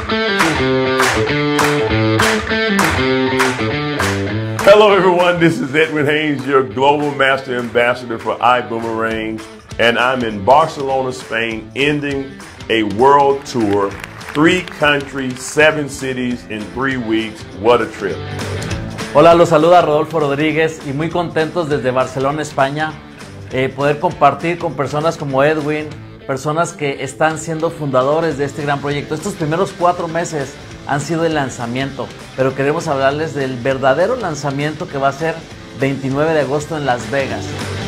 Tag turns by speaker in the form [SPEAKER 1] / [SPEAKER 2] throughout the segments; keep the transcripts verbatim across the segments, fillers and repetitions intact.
[SPEAKER 1] Hello everyone, this is Edwin Haynes, your Global Master Ambassador for iBoomerang, and I'm in Barcelona, Spain, ending a world tour, three countries, seven cities in three weeks. What a trip.
[SPEAKER 2] Hola, los saluda Rodolfo Rodríguez y muy contentos desde Barcelona, España, eh, poder compartir con personas como Edwin, personas que están siendo fundadores de este gran proyecto. Estos primeros cuatro meses han sido el lanzamiento, pero queremos hablarles del verdadero lanzamiento que va a ser veintinueve de agosto en Las Vegas.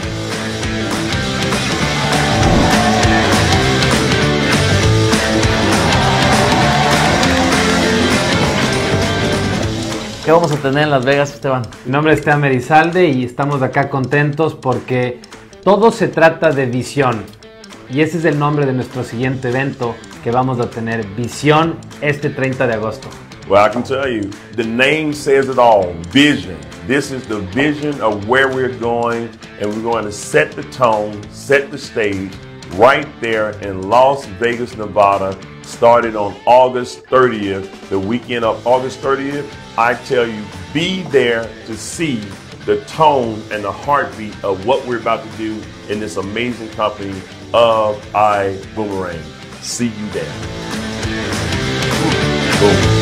[SPEAKER 2] ¿Qué vamos a tener en Las Vegas, Esteban?
[SPEAKER 3] Mi nombre es Esteban Merizalde y estamos acá contentos porque todo se trata de visión. Y ese es el nombre de nuestro siguiente evento que vamos a tener, Visión, este treinta de agosto.
[SPEAKER 1] Well, I can tell you, the name says it all, vision. This is the vision of where we're going, and we're going to set the tone, set the stage right there in Las Vegas, Nevada, started on August thirtieth, the weekend of August thirtieth. I tell you, be there to see the tone and the heartbeat of what we're about to do in this amazing company of iBoomerang. See you there. Boom.